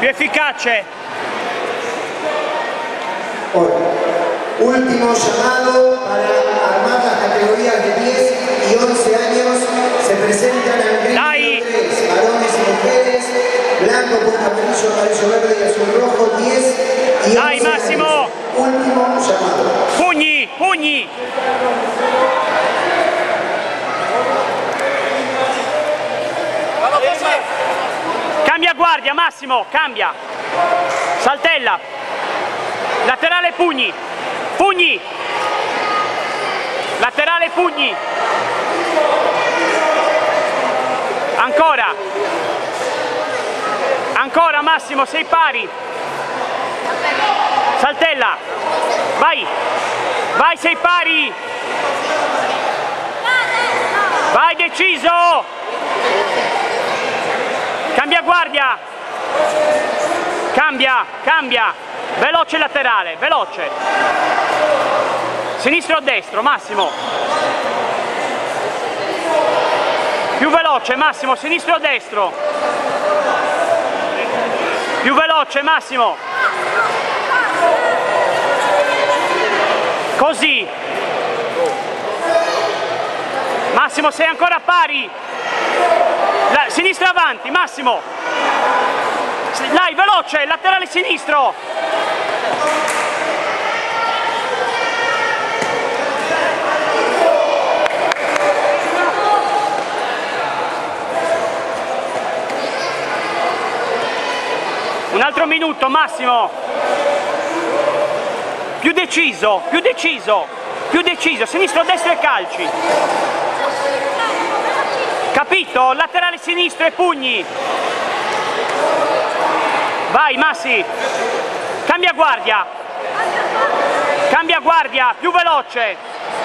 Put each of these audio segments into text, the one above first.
più efficace. Último llamado para armar las categorías de 10 y 11 años. Se presentan al gremio 3, varones y mujeres, blanco, punta amarillo, amarillo verde y azul rojo, 10 y 11 Dai Massimo! años. Último llamado. Pugni, pugni! Cambia guardia, Massimo, cambia. Saltella. Laterale pugni. Pugni. Laterale pugni. Ancora. Ancora Massimo, sei pari. Saltella. Vai. Vai, sei pari. Vai, deciso. Cambia guardia. Cambia, cambia. Veloce laterale, veloce. Sinistro o destro, Massimo. Più veloce, Massimo, sinistro o destro. Più veloce, Massimo. Così. Massimo, sei ancora pari. Sinistra avanti, Massimo. Dai, veloce, laterale sinistro. Un altro minuto, Massimo. Più deciso, più deciso, più deciso. Sinistro, destro e calci. Capito? Laterale sinistro e pugni. Vai, Massi. Cambia guardia. Cambia guardia, più veloce.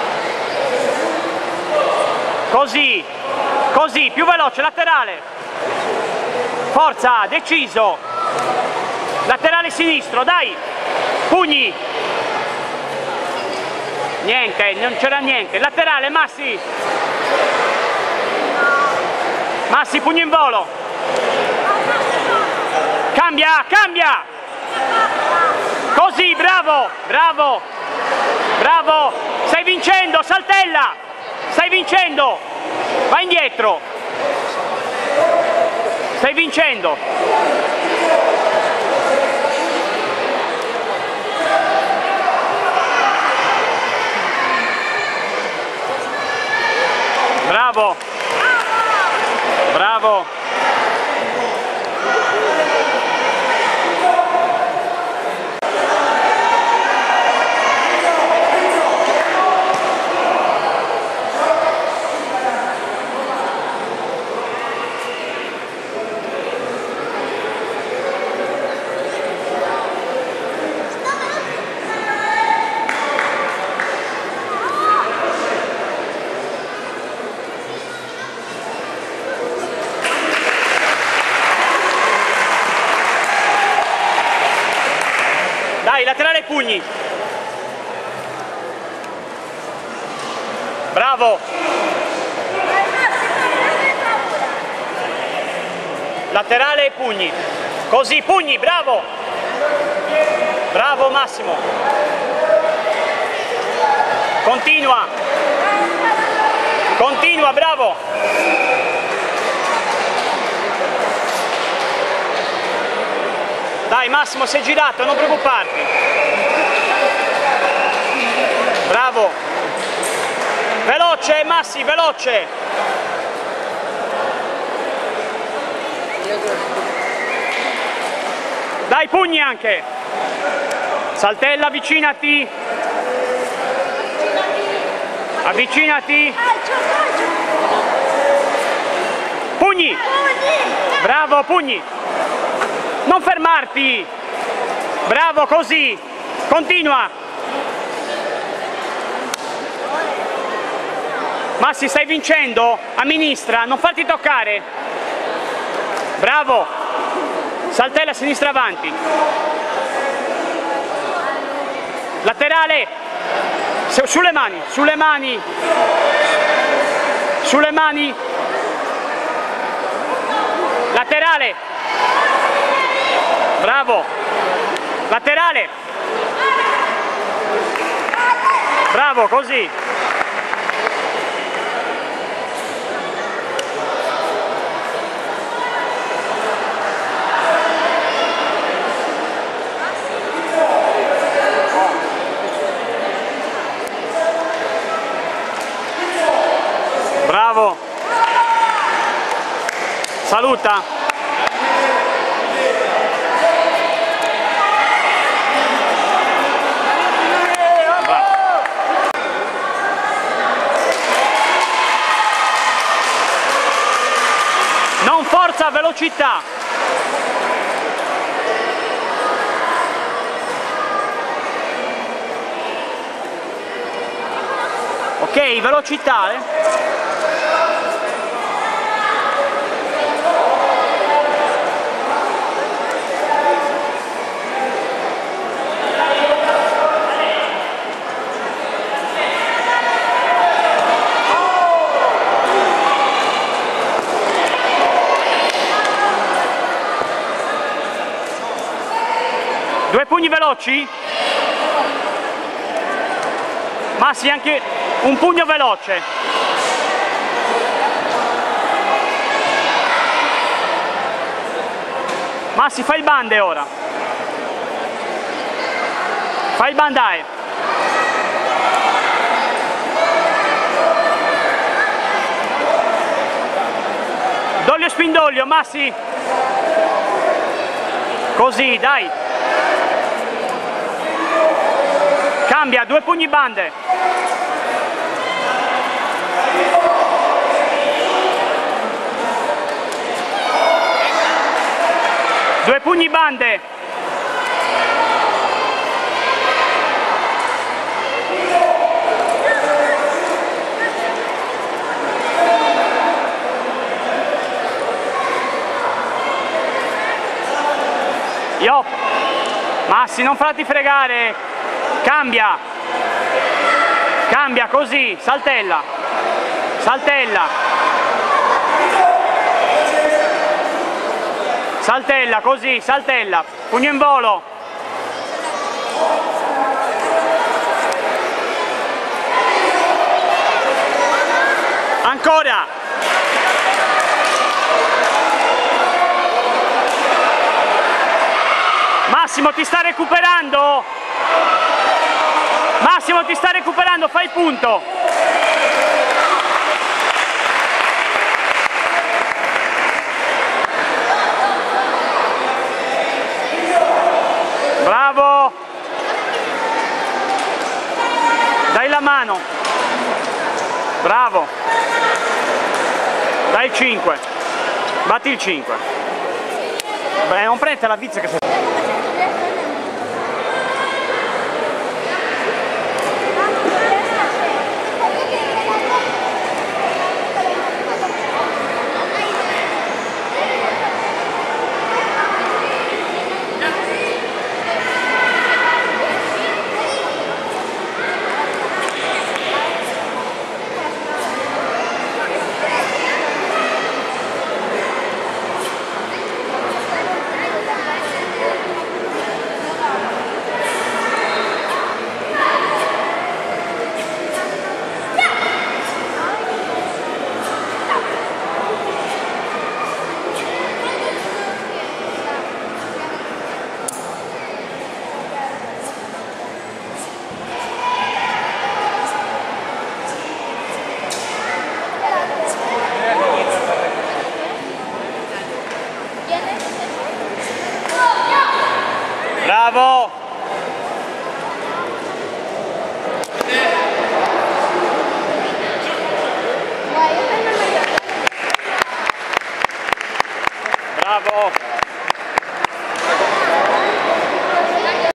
Così. Così, più veloce, laterale. Forza, deciso. Laterale sinistro, dai. Pugni. Niente, non c'era niente. Laterale, Massi. Massi, pugno in volo. Cambia, cambia. Così, bravo, bravo. Bravo. Stai vincendo, Saltella. Stai vincendo. Vai indietro. Stai vincendo. Bravo. Bravo. Dai, laterale pugni. Bravo. Laterale e pugni. Così, pugni, bravo. Bravo Massimo. Continua. Continua, bravo. Dai Massimo, sei girato, non preoccuparti. Bravo. Veloce Massi, veloce. Dai, pugni anche. Saltella, avvicinati. Avvicinati. Pugni. Bravo, pugni. Non fermarti! Bravo, così! Continua! Massi, stai vincendo? Amministra, non farti toccare! Bravo! Saltella, sinistra avanti! Laterale! Sulle mani, sulle mani! Sulle mani! Laterale! Bravo. Laterale. Bravo, così. Bravo. Saluta. Bravo. Non forza, velocità. Ok, velocità, Due pugni veloci? Massi, anche un pugno veloce. Massi, fai il bande ora. Fai il bandai. Doglio e spindoglio, Massi. Così, dai. Cambia, due pugni bande. Due pugni bande. Yop. Massi, non farti fregare. Cambia. Cambia, così. Saltella. Saltella. Saltella, così. Saltella. Pugno in volo. Ancora. Massimo, ti sta recuperando. Massimo, ti sta recuperando, fai il punto. Bravo. Dai la mano. Bravo. Dai il 5. Batti il 5. Beh, non prendete la bizza che sei...